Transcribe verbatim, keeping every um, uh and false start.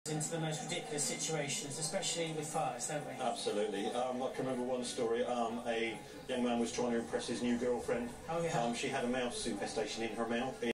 Into the most ridiculous situations, especially with fires, don't we? Absolutely. Um, I can remember one story. Um, a young man was trying to impress his new girlfriend. Oh, yeah. Um, she had a mouse infestation in her mouth.